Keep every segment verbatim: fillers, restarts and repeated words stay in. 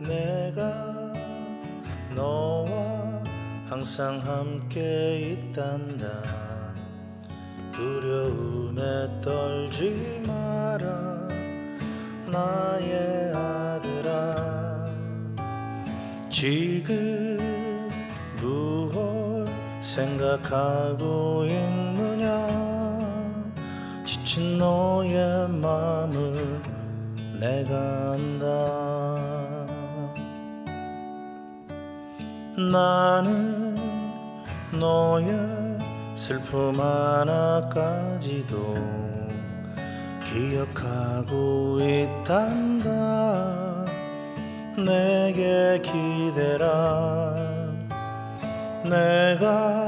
내가 너와 항상 함께 있단다. 두려움에 떨지 마라 나의 아들아. 지금 무엇 생각하고 있느냐. 지친 너의 맘을 내가 안다. 나는 너의 슬픔 하나까지도 기억하고 있단다. 내게 기대라. 내가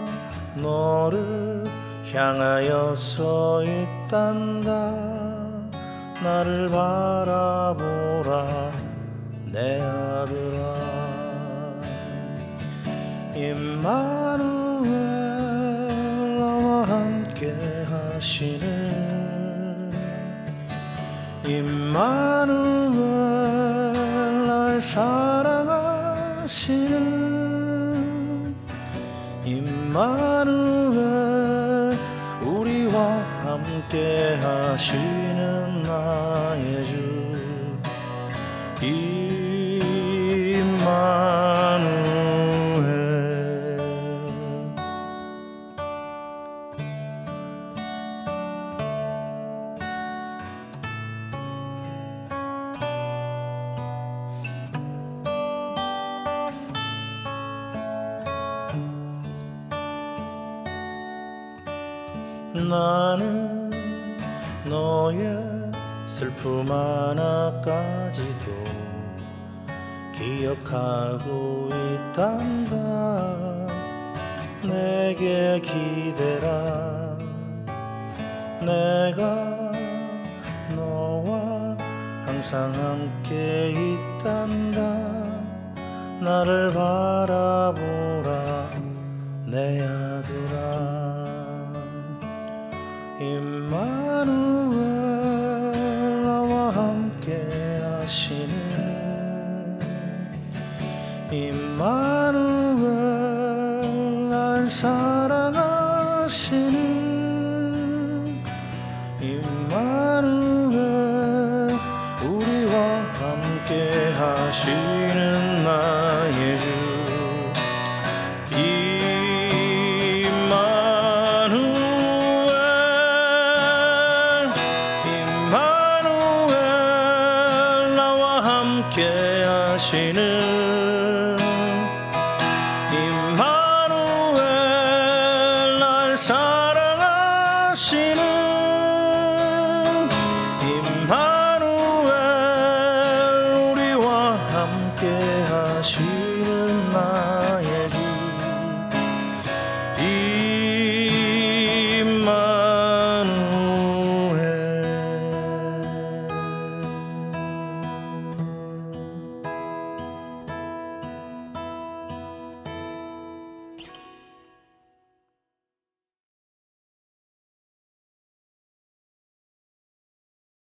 너를 향하여 서 있단다. 나를 바라보라 내 아들아. 임마누엘 나와 함께 하시는 임마누엘 날 사랑하시는 임마누엘 우리와 함께 하시는 나의 주 임마누엘. 나는 너의 슬픔 하나까지도 기억하고 있단다. 내게 기대라. 내가 너와 항상 함께 있단다. 나를 바라보라 내 아들아. 임마누엘 나와 함께 하시는 임마누엘 날 사랑하시는 임마누엘 우리와 함께 하시는 나의 주 임마누엘 나와 함께 하시는